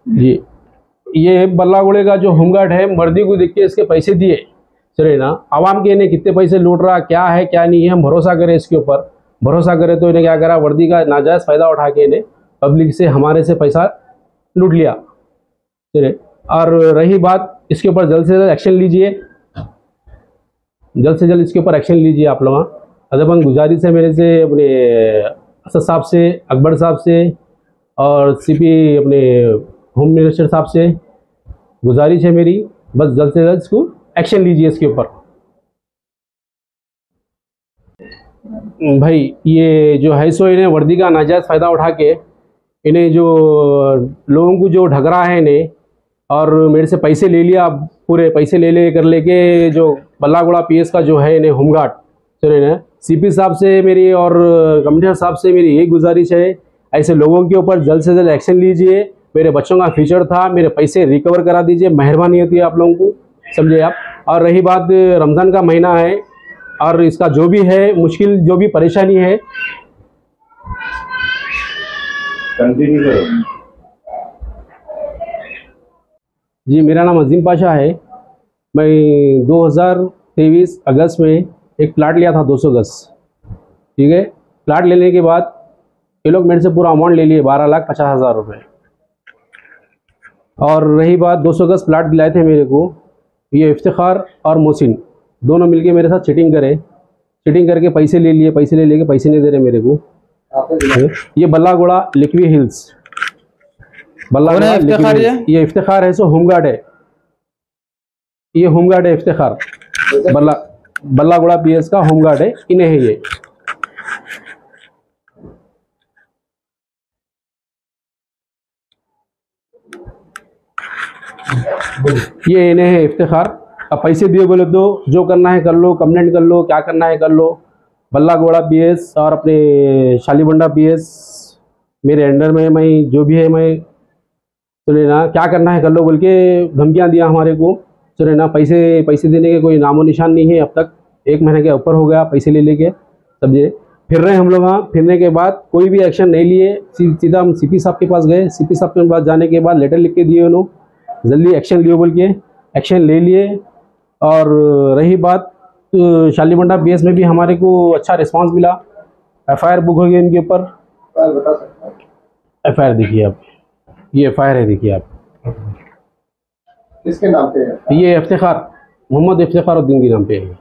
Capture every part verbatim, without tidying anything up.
जी ये बल्लागुड़े का जो होमगार्ड है वर्दी को देख के इसके पैसे दिए चले ना, आवाम के इन्हें कितने पैसे लूट रहा क्या है क्या नहीं है, हम भरोसा करें इसके ऊपर। भरोसा करें तो इन्हें क्या करा, वर्दी का नाजायज़ फ़ायदा उठा के इन्हें पब्लिक से हमारे से पैसा लूट लिया चले। और रही बात इसके ऊपर जल्द से जल्द एक्शन लीजिए, जल्द से जल्द इसके ऊपर एक्शन लीजिए आप लोग। अदबन गुजारिश है मेरे से अपने असद साहब से, अकबर साहब से और सीपी अपने होम मिनिस्टर साहब से गुजारिश है मेरी, बस जल्द से जल्द इसको एक्शन लीजिए इसके ऊपर। भाई ये जो है सो इन्हें वर्दी का नाजायज़ फ़ायदा उठा के इन्हें जो लोगों को जो ढक रहा है इन्हें, और मेरे से पैसे ले लिया, पूरे पैसे ले ले कर लेके जो बल्लागुड़ा पीएस का जो है इन्हें होमगार्ड चले ना, सीपी साहब से मेरी और कमिश्नर साहब से मेरी यही गुजारिश है, ऐसे लोगों के ऊपर जल्द से जल्द एक्शन लीजिए। मेरे बच्चों का फ्यूचर था, मेरे पैसे रिकवर करा दीजिए, मेहरबानी होती है आप लोगों को, समझे आप। और रही बात रमज़ान का महीना है और इसका जो भी है मुश्किल जो भी परेशानी है, कंटिन्यू करो। जी मेरा नाम अजीम पाशा है। मैं दो हज़ार तेईस अगस्त में एक प्लाट लिया था दो सौ गज, ठीक है। प्लाट लेने के बाद ये लोग मेरे से पूरा अमाउंट ले लिए बारह लाख पचास हज़ार रुपये। और रही बात दो सौ गज प्लाट दिलाए थे मेरे को, ये इफ्तिखार और मोहसिन दोनों मिलके मेरे साथ चीटिंग करे, चीटिंग करके पैसे ले लिए, पैसे ले लेके पैसे नहीं दे रहे मेरे को। ये बल्लागुड़ा लिक्वी हिल्स, बल्लागुड़ा इफ्तिखार, ये ये इफ्तिखार है सो होमगार्ड है, ये होमगार्ड है इफ्तिखार, बल्ला बल्लागुड़ा पीएस का होमगार्ड है, इन्हें है ये। ये इन्हें है इफ्तिखार। अब पैसे दिए बोले तो जो करना है कर लो, कंप्लेंट कर लो, क्या करना है कर लो। बल्लागुड़ा पीएस और अपने शालीबंडा पीएस मेरे अंडर में, मैं जो भी है मैं सुने ना, क्या करना है कर लो बोल के धमकियाँ दिया हमारे को, सुने ना। पैसे पैसे देने के कोई नामो निशान नहीं है, अब तक एक महीने के ऊपर हो गया पैसे ले लेके, समझे। फिर रहे हम लोग, वहाँ फिरने के बाद कोई भी एक्शन नहीं लिए, सीधा हम सीपी साहब के पास गए। सीपी साहब के पास जाने के बाद लेटर लिख के दिए उन्होंने, जल्दी एक्शन लियो बोल के एक्शन ले लिए। और रही बात तो शालीबंडा पीएस में भी हमारे को अच्छा रिस्पांस मिला, एफआईआर बुक हो गई इनके ऊपर। एफआईआर देखिए आप, ये एफआईआर है, देखिए आप किसके नाम पे है? ये इफ्तिखार, मोहम्मद इफ्तिखार उद्दीन के नाम पे है।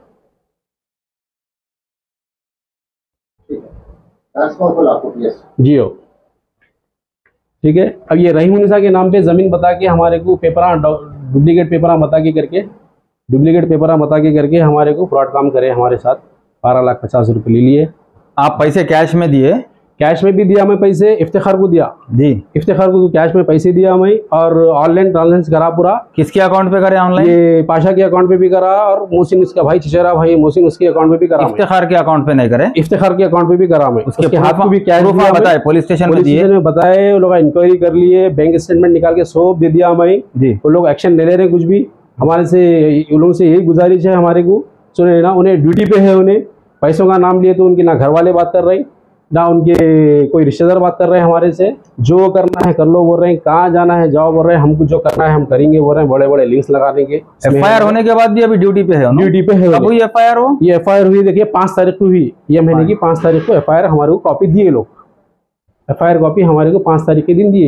जी हो, ठीक है। अब ये रहीम उन्निसा के नाम पे ज़मीन बता के हमारे को पेपर डुप्लीकेट पेपर बता के करके डुप्लीकेट पेपर बता के करके हमारे को फ्रॉड काम करे, हमारे साथ बारह लाख पचास रुपये ले लिए। आप पैसे कैश में दिए? कैश में भी दिया मैं पैसे, इफ्तिखार को दिया जी, इफ्तिखार को कैश में पैसे दिया मैं, और ऑनलाइन ट्रांजेक्शन करा पूरा। किसके अकाउंट पे करे ऑनलाइन? ये पाशा के अकाउंट पे भी करा, और मोहसिन इसका भाई चिचरा भाई मोहसिन उसके अकाउंट पे भी करा। इफ्तिखार के अकाउंट पे नहीं करे? इफ्तिखार के अकाउंट पे भी करा मैं। उसके हाथ को भी कैश बताए, पुलिस स्टेशन में बताए, वो लोग इंक्वायरी कर लिए, बैंक स्टेटमेंट निकाल के सब दे दिया मैं जी। वो लोग एक्शन ले ले रहे कुछ भी हमारे से, उन लोगों से यही गुजारिश है हमारे को, सुने ना। उन्हें ड्यूटी पे है, उन्हें पैसों का नाम लिए तो उनके ना घर वाले बात कर रहे ना उनके कोई रिश्तेदार बात कर रहे हैं हमारे से। जो करना है कर लो बोल रहे हैं, कहाँ जाना है जाओ बोल रहे हैं, हमको जो करना है हम करेंगे बोल रहे हैं, बड़े बड़े लिंक्स लगाने के। एफआईआर होने के बाद भी अभी ड्यूटी पे है? ड्यूटी पे है। कब हुई एफआईआर? हो ये एफआईआर हुई देखिए पाँच तारीख को हुई, ये महीने की पाँच तारीख को एफआईआर हमारे को कॉपी दिए लोग, एफआईआर कॉपी हमारे को पाँच तारीख के दिन दिए।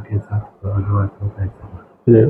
ये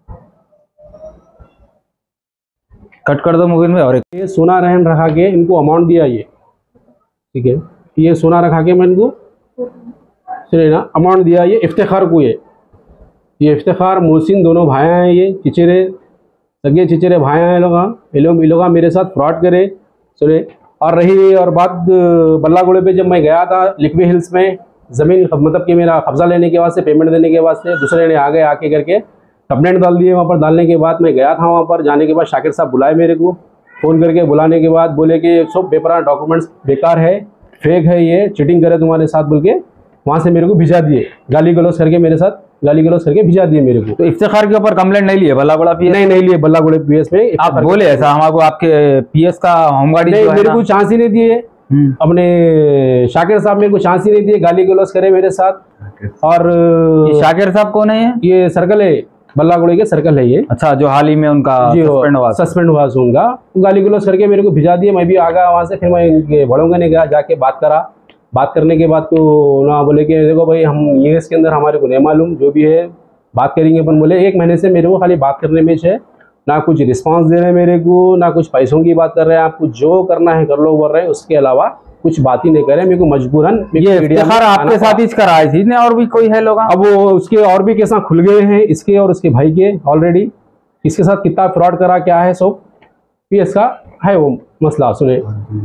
कट कर दो मोबाइल में। और ये सोना रहन रखा के इनको अमाउंट दिया, ये ठीक है, ये सोना रखा के मैं इनको सुने ना अमाउंट दिया। ये इफ्तिखार को, ये ये इफ्तिखार मोहसिन दोनों भाई हैं, ये चिचरे सगे चिचरे भाई हैं लोग, ये लोग ये लोग मेरे साथ फ्रॉड करे सुने। और रही और बात बल्लागुड़े पे, जब मैं गया था लिक्वी हिल्स में ज़मीन मतलब कि मेरा कब्जा लेने के वास्ते, पेमेंट देने के वास्ते, दूसरे ने आगे आके करके कंप्लेंट डाल दिए। वहाँ पर डालने के बाद मैं गया था, वहाँ पर जाने के बाद शाकिर साहब बुलाए मेरे को, फ़ोन करके बुलाने के बाद बोले कि सब पेपर डॉक्यूमेंट्स बेकार है, फेक है, ये चीटिंग करे तुम्हारे साथ बोल के वहाँ से मेरे को भिजा दिए, गाली गलौज करके मेरे साथ गाली गलौज करके भिजा दिए मेरे को। तो इफ्तिखार के ऊपर कंप्लेंट नहीं लिए बल्लागुड़ा पीएस? नहीं नहीं लिए बल्लागुड़े पीएस में। आप बोले ऐसा हमको आपके पीएस का होमगार्ड मेरे को चांस ही नहीं दिए, अपने शाकिर साहब मेरे को चांस ही नहीं दिए, गाली गलौज करे मेरे साथ। और ये शाकिर साहब कौन है? ये ये सर्कल है, बल्लागुड़े के सर्कल है ये। अच्छा, जो हाल ही में उनका सस्पेंड हुआ सस्पेंड हुआ उनका, गाली गलौज करके मेरे को भिजा दिए। मैं भी आ गया वहाँ से, फिर मैं बड़ों ने गया, जाके बात करा। बात करने के बाद तो ना बोले कि देखो भाई हम ये इसके अंदर हमारे को नहीं मालूम, जो भी है बात करेंगे अपन। बोले एक महीने से मेरे को खाली बात करने में है, ना कुछ रिस्पांस दे रहे हैं मेरे को, ना कुछ पैसों की बात कर रहे हैं। आपको जो करना है कर लो बोल रहे हैं, उसके अलावा कुछ बात ही नहीं करे। मेरे को मजबूरन ये इफ्तिखार आपके साथ ही कराए थी ने, और भी कोई है लोग? अब वो उसके और भी केस खुल गए हैं, इसके और उसके भाई के ऑलरेडी। इसके साथ कितना फ्रॉड करा क्या है सब भी इसका है वो मसला। सुने,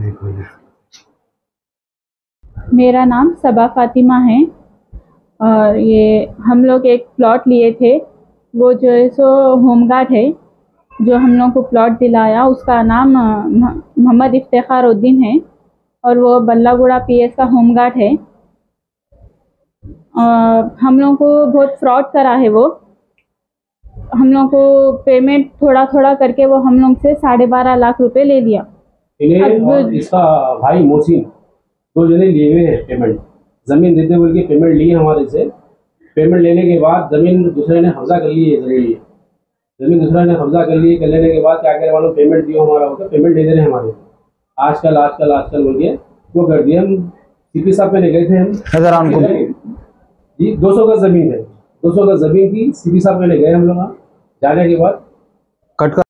मेरा नाम सबा फातिमा है और ये हम लोग एक प्लॉट लिए थे। वो जो है सो होमगार्ड है जो हम लोग को प्लॉट दिलाया, उसका नाम मोहम्मद इफ्तिखार उद्दीन है और वो बल्लागुड़ा पीएस का होमगार्ड है। और हम लोग को बहुत फ्रॉड करा है वो। हम लोग को पेमेंट थोड़ा थोड़ा करके वो हम लोग से साढ़े बारह लाख रुपए ले लिया। और इसका भाई मोहसिन, दो जने लिए हुए हैं पेमेंट, जमीन देते बोल के पेमेंट लिए हमारे से। पेमेंट लेने के बाद जमीन दूसरे ने कब्जा कर ली है, जमीन जमीन दूसरे ने कब्जा कर ली। कर लेने के बाद क्या करे मालूम, पेमेंट दियो हमारा होता, पेमेंट दे दे रहे हमारे आजकल आजकल आजकल बोल के वो कर दिया। हम सीपी साहब पे ले गए थे हम जी, दो सौ गज जमीन है, दो सौ गज जमीन की सीपी साहब पे ले गए हम लोग। जाने के बाद कट कर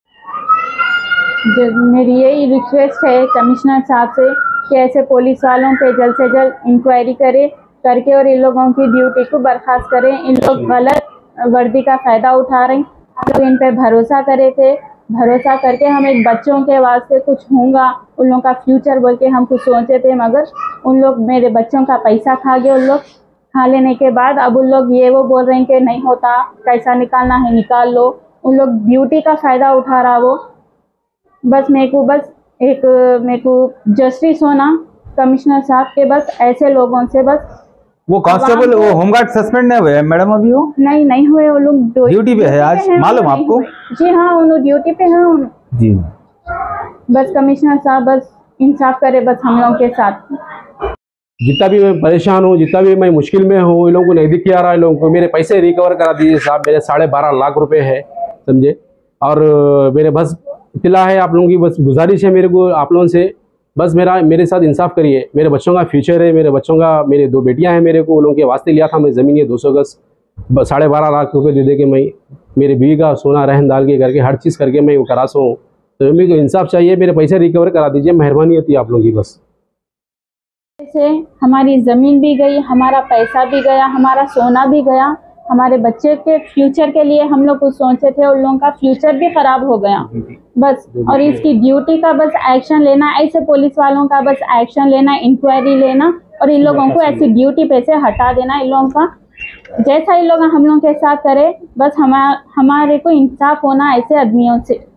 मेरी यही रिक्वेस्ट है कमिश्नर साहब से कि ऐसे पुलिस वालों पे जल्द से जल्द इंक्वायरी करे करके और इन लोगों की ड्यूटी को बर्खास्त करें। इन लोग गलत वर्दी का फ़ायदा उठा रहे हैं। हम लोग इन पे भरोसा करे थे, भरोसा करके हम एक बच्चों के वास्ते कुछ होगा, उन लोगों का फ्यूचर बोल के हम कुछ सोचे थे, मगर उन लोग मेरे बच्चों का पैसा खा गए। उन लोग खा लेने के बाद अब उन लोग ये वो बोल रहे हैं कि नहीं होता, पैसा निकालना है निकाल लो। उन लोग ड्यूटी का फ़ायदा उठा रहा वो। बस मेरे को बस एक मेरे को जस्टिस होना कमिश्नर साहब के, बस ऐसे लोगों से बस। वो कांस्टेबल वो होमगार्ड सस्पेंड नहीं हुए हैं मैडम अभी? वो नहीं नहीं हुए, वो लोग ड्यूटी पे है आज, मालूम आपको? जी हाँ, उन ड्यूटी पे हैं जी। बस कमिश्नर साहब बस इंसाफ करे बस हम लोगों के साथ। जितना भी मैं परेशान हूँ, जितना भी मैं मुश्किल में हूँ, इन लोगों को नहीं दिख आ रहा है। लोगों को मेरे पैसे रिकवर करा दीजिए साहब। मेरे साढ़े बारह लाख रुपए है, समझे। और मेरे बस इतला है आप लोगों की, बस गुजारिश है मेरे को आप लोगों से, बस मेरा मेरे साथ इंसाफ करिए। मेरे बच्चों का फ्यूचर है, मेरे बच्चों का, मेरे दो बेटियां हैं मेरे को, उन लोगों के वास्ते लिया था मैं ज़मीन, ये दो सौ गज साढ़े बारह लाख रुपए दे दे के मैं मेरे बीवी का सोना रहन डाल के करके हर चीज़ करके मैं वो करा सो। तो मेरे को इंसाफ चाहिए, मेरे पैसे रिकवर करा दीजिए, मेहरबानी होती है आप लोगों की। बस से हमारी ज़मीन भी गई, हमारा पैसा भी गया, हमारा सोना भी गया, हमारे बच्चे के फ्यूचर के लिए हम लोग कुछ सोचे थे, उन लोगों का फ्यूचर भी खराब हो गया बस। और इसकी ड्यूटी का बस एक्शन लेना, ऐसे पुलिस वालों का बस एक्शन लेना, इंक्वायरी लेना और इन लोगों को ऐसी ड्यूटी पे से हटा देना। इन लोगों का जैसा इन लोग हम लोगों के साथ करे, बस हमारे हमारे को इंसाफ होना ऐसे आदमियों से।